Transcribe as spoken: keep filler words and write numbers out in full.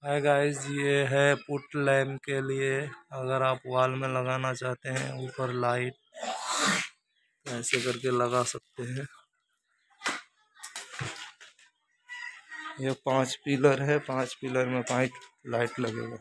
Hi guys, ये है put lamp के लिए। अगर आप वॉल में लगाना चाहते हैं ऊपर लाइट, तो ऐसे करके लगा सकते हैं। ये पांच पिलर है, पांच पिलर में पांच लाइट लगेगा।